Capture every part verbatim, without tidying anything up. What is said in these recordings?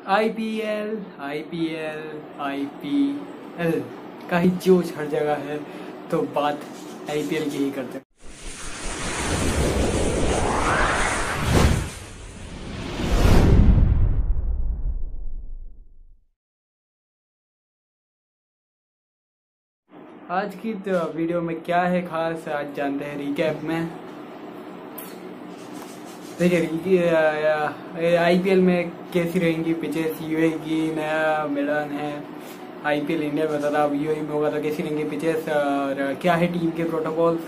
IPL IPL IPL का ही जोश हर जगह है, तो बात आईपीएल की ही करते हैं। आज की तो वीडियो में क्या है खास, आज जानते हैं रिकैप में। देखिए आईपीएल में कैसी रहेंगी पिचेस। यूएई की नया मैदान है, आईपीएल इंडिया में होता था, अब यूएई में होगा तो कैसी रहेंगी पिचेस, और क्या है टीम के प्रोटोकॉल्स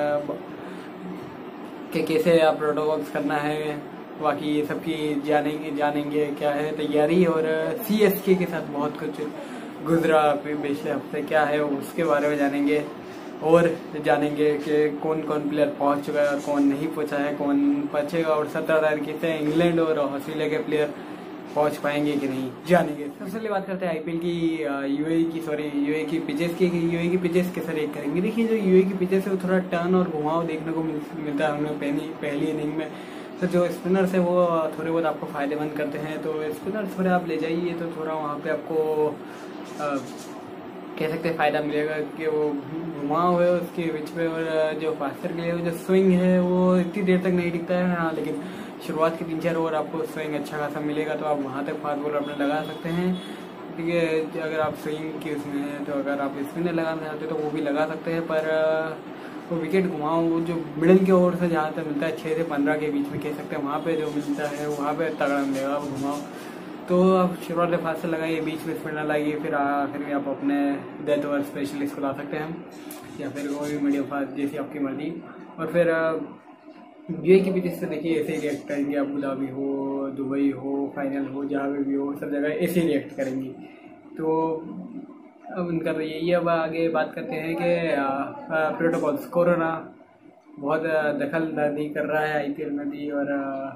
के, कैसे आप प्रोटोकॉल्स करना है, बाकी ये सब की जानेंगे जानेंगे क्या है तैयारी। और सीएसके के साथ बहुत कुछ गुजरा पिछले हफ्ते, क्या है उसके बारे में जानेंगे। और जानेंगे कि कौन कौन प्लेयर पहुंच चुका है और कौन नहीं पहुंचा है, कौन पहुंचेगा, और सत्रह तारीख से इंग्लैंड और ऑस्ट्रेलिया के प्लेयर पहुंच पाएंगे कि नहीं, जानेंगे। सबसे पहले बात करते हैं आईपीएल की, यूएई की सॉरी यूएई की पिचेस की। यूएई की पिचेस कैसे रेट करेंगे। देखिए जो यूएई की पिचेस है वो थोड़ा टर्न और घुमाव देखने को मिलता है हमें पहली पहली इनिंग में। तो जो स्पिनर्स है वो थोड़े बहुत आपको फायदेमंद करते हैं, तो स्पिनर्स थोड़े आप ले जाइए तो थोड़ा वहाँ पे आपको आ, कह सकते हैं फायदा मिलेगा कि वो घुमाव है उसके बीच में। और जो फास्टर के लिए जो स्विंग है वो इतनी देर तक नहीं दिखता है, हाँ, लेकिन शुरुआत के तीन चार ओवर आपको स्विंग अच्छा खासा मिलेगा, तो आप वहाँ तक फास्ट बॉलर अपने लगा सकते हैं। ठीक है, अगर आप स्विंग की उसमें हैं तो अगर आप स्पिनर लगाना चाहते हैं तो वो भी लगा सकते हैं, पर वो विकेट घुमाओ जो मिडिल के ओवर से जहाँ तक मिलता है छः से पंद्रह के बीच में कह सकते हैं, वहाँ पे जो मिलता है वहाँ पे तगड़ा मिलेगा वो घुमाओ। तो आप शुरुआत में फास्ट लगाइए, बीच में स्पिनर लगाइए, फिर आखिर में आप अपने डेथ ओवर स्पेशलिस्ट को ला सकते हैं, या फिर कोई भी मीडियम फास्ट जैसी आपकी मर्जी। और फिर यूएई की पिचेस से देखिए ऐसे ही रिएक्ट करेंगे, अबू धाबी हो, दुबई हो, फाइनल हो, जहाँ पे भी हो, सब जगह ऐसे ही रिएक्ट करेंगी। तो अब उनका तो यही। अब आगे बात करते हैं कि प्रोटोकॉल्स। कोरोना बहुत दखल अंदाजी कर रहा है आईपीएल में भी। और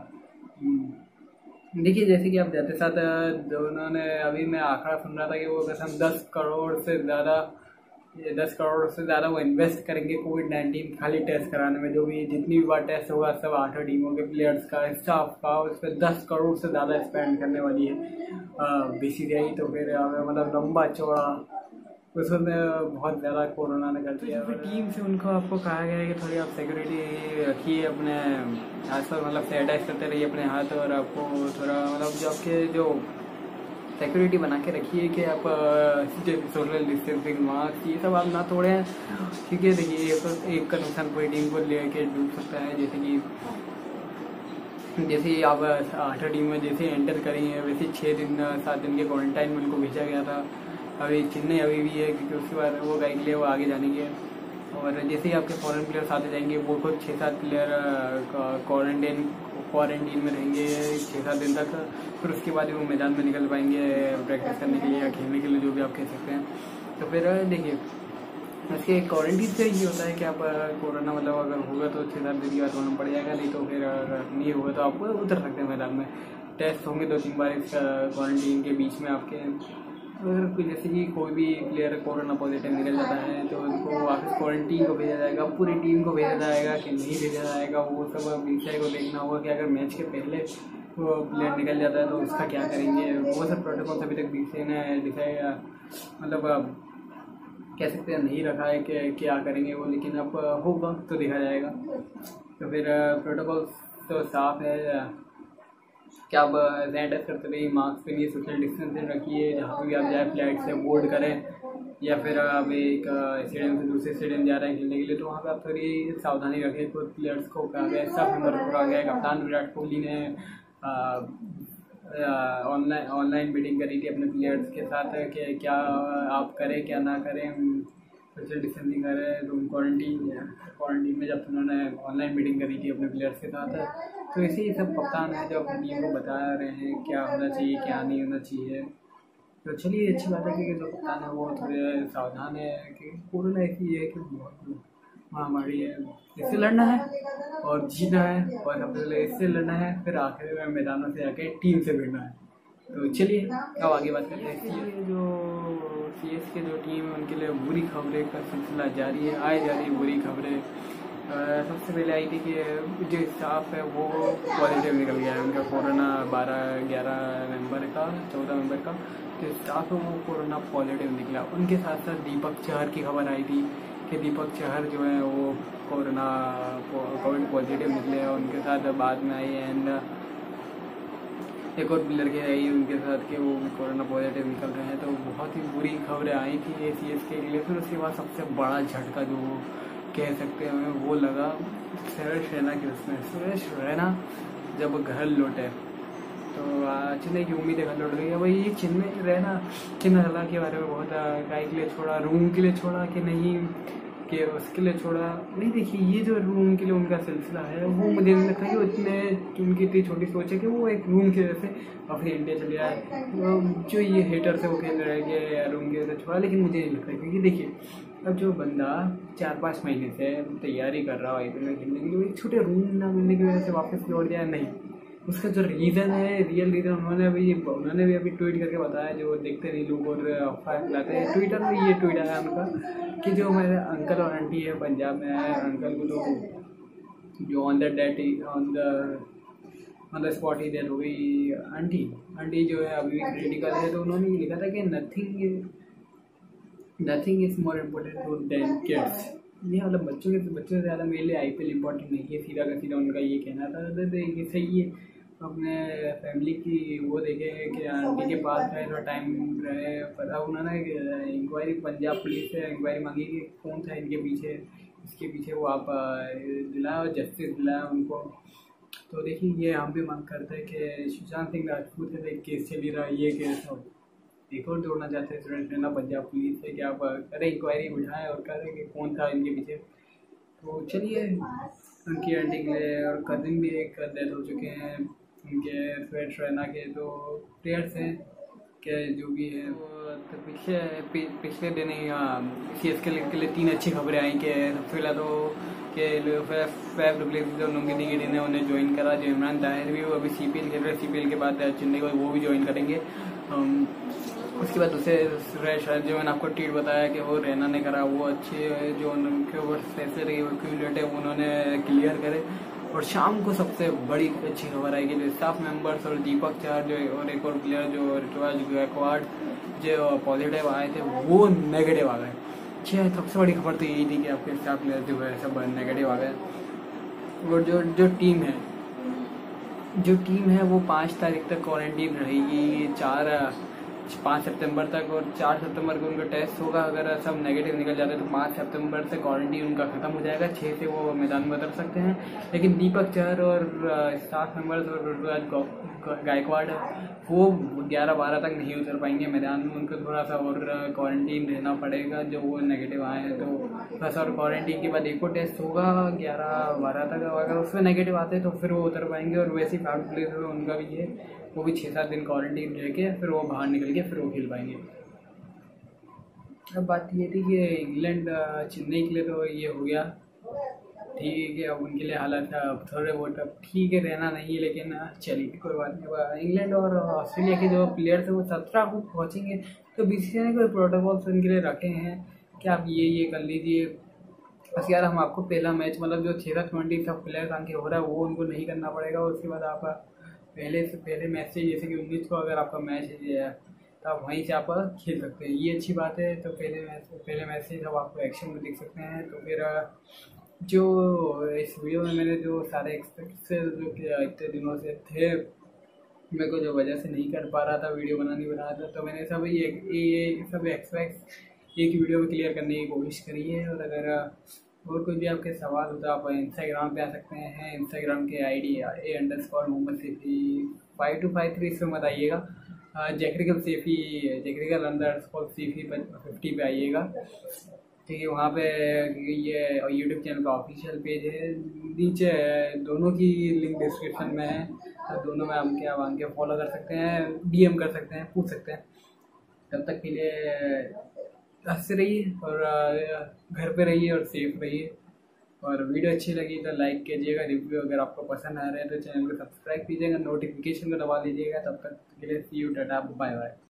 देखिए जैसे कि आप जाते साथ दोनों ने, अभी मैं आंकड़ा सुन रहा था कि वो कसम दस करोड़ से ज़्यादा दस करोड़ से ज़्यादा वो इन्वेस्ट करेंगे कोविड नाइन्टीन खाली टेस्ट कराने में। जो भी जितनी भी बार टेस्ट होगा सब आठों टीमों के प्लेयर्स का, स्टाफ का, उस पर दस करोड़ से ज़्यादा स्पेंड करने वाली है बीसीसीआई। तो फिर मतलब लंबा चौड़ा उसमें बहुत ज़्यादा कोरोना ने कर दिया। फिर टीम से उनको आपको कहा गया है कि थोड़ी आप सिक्योरिटी रखिए अपने आसपास, मतलब सैनिटाइज करते रहिए अपने हाथ, और आपको थोड़ा मतलब जो आपके जो सिक्योरिटी बना के रखिए कि आप सोशल डिस्टेंसिंग, मास्क, ये सब आप ना तोड़ें, क्योंकि देखिए एक का नुकसान पूरी टीम को लेके डूब सकता है। जैसे कि जैसे ही आप आठ टीम में जैसे एंटर करी है, वैसे छः दिन सात दिन के क्वारंटाइन में उनको भेजा गया था। अभी चेन्नई अभी भी है, क्योंकि उसके बाद वो गए के लिए वो आगे जानेंगे। और जैसे ही आपके फॉरेन प्लेयर्स आते जाएंगे, वो खुद छः सात प्लेयर क्वारंटाइन क्वारंटीन में रहेंगे छः सात दिन तक। फिर उसके बाद वो मैदान में निकल पाएंगे प्रैक्टिस करने के लिए या खेलने के लिए, जो भी आप कह सकते हैं। तो फिर देखिए उसके क्वारंटीन से ये होता है कि आप कोरोना मतलब अगर होगा तो छः सात दिन के बाद होना पड़ जाएगा, नहीं तो फिर अगर नहीं होगा तो आप उतर सकते हैं मैदान में। टेस्ट होंगे दो तीन बार इस क्वारंटीन के बीच में आपके। अगर जैसे कि कोई भी प्लेयर कोरोना पॉजिटिव निकल जाता है तो उनको वापस क्वारंटीन को भेजा जाएगा, पूरी टीम को भेजा जाएगा कि नहीं भेजा जाएगा, वो सब बीसीसीआई को देखना होगा कि अगर मैच के पहले वो प्लेयर निकल जाता है तो उसका क्या करेंगे। वो सब प्रोटोकॉल अभी तक बीसीसीआई ने डिसाइड मतलब कह सकते हैं नहीं रखा है कि क्या करेंगे वो, लेकिन अब होगा तो देखा जाएगा। तो फिर प्रोटोकॉल तो साफ है क्या आप सैनिटाइज करते रहिए, मास्क पहनिए, सोशल डिस्टेंसिंग रखिए, जहाँ पर भी आप जाए फ्लाइट से बोर्ड करें, या फिर आप एक स्टेडियम से दूसरे स्टेडियम जा रहे हैं खेलने के लिए तो वहाँ पर आप थोड़ी सावधानी रखें। कुछ प्लेयर्स को कहा गया, सब नंबर पर आ गया। कप्तान विराट कोहली ने ऑनलाइन ऑनलाइन मीटिंग करी थी अपने प्लेयर्स के साथ कि क्या आप करें क्या ना करें, सोशल डिस्टेंसिंग करें, रूम क्वारंटीन क्वारंटीन में जब उन्होंने ऑनलाइन मीटिंग करी थी अपने प्लेयर्स के साथ। तो इसी ये सब कप्तान है जो अपनी टीम को बता रहे हैं क्या होना चाहिए क्या नहीं होना चाहिए। तो चलिए अच्छी बात है कि जो कप्तान है वो थोड़े सावधान है कि कोरोना ऐसी है कि बहुत महामारी है, इससे लड़ना है और जीतना है, और सबसे पहले इससे लड़ना है, फिर आखिर में मैदानों से आके टीम से भिड़ना है। तो चलिए अब आगे बात करते हैं। ये जो सी एस के जो टीम है उनके लिए बुरी खबरें का सिलसिला जारी है, आए जा रही है बुरी खबरें। सबसे पहले आई थी कि जो स्टाफ है वो पॉजिटिव निकल गया है उनका कोरोना बारह ग्यारह नवंबर नवंबर का चौदह नवंबर का, तो स्टाफ में वो कोरोना पॉजिटिव निकला। उनके साथ साथ दीपक चहर की खबर आई थी कि दीपक चहर जो है वो कोरोना कोविड पॉजिटिव निकले, और उनके साथ बाद में आई एंड एक और लड़के आई उनके साथ कि वो कोरोना पॉजिटिव निकल रहे हैं। तो बहुत ही बुरी खबरें आई थी ए सी एस के लिए। फिर उसके बाद सबसे बड़ा झटका जो कह सकते हैं वो लगा सुरेश रैना के उसमें। सुरेश रैना जब घर लौटे तो चेन्नई की उम्मीदें घर लौट गई। वही ये चेन्नई रैना चिन्हला के बारे में बहुत काय के लिए छोड़ा, रूम के लिए छोड़ा कि नहीं कि उसके लिए छोड़ा नहीं। देखिए ये जो रूम के लिए उनका सिलसिला है वो मुझे नहीं लगता कि उतने उनकी इतनी छोटी सोच है कि वो एक रूम की वजह से और फिर इंडिया चले आए। जो ये हेटर से वो खेल रहे हैं कि रूम की वजह से छोड़ा, लेकिन मुझे नहीं लगता, क्योंकि देखिए अब जो बंदा चार पाँच महीने से तैयारी कर रहा है आई पी एल में खेलने के लिए, एक छोटे रूम ना मिलने की वजह से वापस लौट जाए, नहीं। उसका जो रीज़न है, रियल रीज़न उन्होंने अभी उन्होंने भी अभी ट्वीट करके बताया, जो देखते नहीं लोग और अफवाह फैलाते हैं। ट्विटर में ये ट्वीट आया उनका कि जो हमारे अंकल और आंटी है पंजाब में आए, अंकल को तो जो on the date on the on the spot ही डेथ हो गई। आंटी आंटी जो है अभी भी क्रिटिकल है, तो उन्होंने ये लिखा था कि nothing nothing is more important to than kids. ये मतलब बच्चों के बच्चों से ज़्यादा मेरे लिए आई पी एल इम्पोर्टेंट नहीं है, सीधा का सीधा उनका ये कहना था। तो ये सही है, अपने फैमिली की वो देखे कि आंटी के पास रहे, थोड़ा टाइम रहे। पता उन्होंने इंक्वायरी पंजाब पुलिस से इंक्वायरी मांगी कि कौन था इनके पीछे, इसके पीछे वो आप दिलाए और जस्टिस दिलाए उनको। तो देखिए ये हम भी मांग करते हैं कि सुशांत सिंह राजपूत का एक केस चल रहा है, ये केस एक और जोड़ना चाहते हैं स्टूडेंट रहना पंजाब पुलिस से कि आप करें इंक्वायरी उठाएं और करें कि कौन था इनके पीछे। तो चलिए उनकी आंटी के लिए और कजिन भी एक डेथ हो चुके हैं उनके सुरेश रैना के, तो प्लेयर्स हैं कि जो भी है। तो पिछले पिछले दिन ही सी एस के लिए तीन अच्छी खबरें आई कि सबसे पहला तो कि फैफ डुप्लेसिस जो उनके निगेटिव ने उन्हें ज्वाइन करा, जो इमरान ताहिर भी वो अभी सी पी एल खेल रहे, सी पी एल के बाद चेन्नई को वो भी ज्वाइन करेंगे। उसके बाद दूसरे सुरेश जो मैंने आपको ट्वीट बताया कि वो रैना ने करा, वो अच्छे जो उनके ऊपर पैसे रही एक्यूमुलेट है उन्होंने क्लियर करे। और शाम को सबसे बड़ी अच्छी खबर आएगी जो स्टाफ मेंबर्स और दीपक चहर जो और एक और प्लेयर जो ऋतुराज गायकवाड़ जो पॉजिटिव आए थे वो नेगेटिव आ गए। अच्छा, सबसे बड़ी खबर तो यही थी कि आपके स्टाफ प्लेयर जो है सब नेगेटिव आ गए। और जो जो टीम है जो टीम है वो पाँच तारीख तक क्वारंटीन रहेगी, चार पाँच सितंबर तक, और चार सितंबर को उनका टेस्ट होगा। अगर सब नेगेटिव निकल जाते हैं तो पाँच सितंबर से क्वारंटीन उनका ख़त्म हो जाएगा, छः से वो मैदान में उतर सकते हैं। लेकिन दीपक चहर और स्टाफ मेंबर्स और ऋतुराज गायकवाड़ वो ग्यारह बारह तक नहीं उतर पाएंगे मैदान में, उनको थोड़ा सा और क्वारंटीन रहना पड़ेगा जो वो नेगेटिव आए हैं। तो बस और क्वारंटीन के बाद एक और टेस्ट होगा ग्यारह बारह तक, अगर उसमें नेगेटिव आते हैं तो फिर वो उतर पाएंगे। और वैसे ही फाउंड प्लेयर उनका भी है, वो भी छः सात दिन क्वारंटीन रह के फिर वो बाहर निकल के फिर वो खेल पाएंगे। अब बात ये थी कि इंग्लैंड चेन्नई के लिए तो ये हो गया ठीक है, अब उनके लिए हालात अब थोड़े बहुत अब ठीक है, रहना नहीं है, लेकिन चलिए कोई बात नहीं। इंग्लैंड और ऑस्ट्रेलिया के जो प्लेयर्स हैं वो सत्रह को पहुँचेंगे, तो बी सी सी आई ने कोई प्रोटोकॉल्स उनके लिए रखे हैं कि आप ये ये कर लीजिए। बस यार हम आपको पहला मैच मतलब जो छः सात ट्वेंटी सब प्लेयर्स आके हो रहा है वो उनको नहीं करना पड़ेगा। उसके बाद आप पहले से पहले मैच से जैसे कि उन्नीस को अगर आपका मैच है तो आप वहीं से आप खेल सकते हैं, ये अच्छी बात है। तो पहले मैच पहले मैच से सब आपको एक्शन में देख सकते हैं। तो फिर जो इस वीडियो में मैंने जो सारे एक्सपेक्ट जो कि इतने दिनों से थे मेरे को जो वजह से नहीं कर पा रहा था वीडियो बनानी बना रहा था, तो मैंने सब ये, ये सब एक्सपेक्ट एक वीडियो में क्लियर करने की कोशिश करी है। और अगर और कोई भी आपके सवाल होता है आप इंस्टाग्राम पे आ सकते हैं, इंस्टाग्राम के I D a underscore Mohammad Saifi five two five three इसमें मत आइएगा, जैक्रिकल सैफी जैक्रिकल अंडर स्कॉर सैफी फिफ्टी पे आइएगा, ठीक है। वहाँ पे ये यूट्यूब चैनल का ऑफिशियल पेज है, नीचे दोनों की लिंक डिस्क्रिप्शन में है, तो दोनों में हम क्या आके फॉलो कर सकते हैं, डी एम कर सकते हैं, पूछ सकते हैं। तब तक के लिए हंसते रहिए और घर पे रहिए और सेफ रहिए। और वीडियो अच्छी लगी तो लाइक कीजिएगा, रिव्यू अगर आपको पसंद आ रहा है तो चैनल को सब्सक्राइब कीजिएगा, नोटिफिकेशन को दबा लीजिएगा। तब तक के लिए see you, tata, bye bye.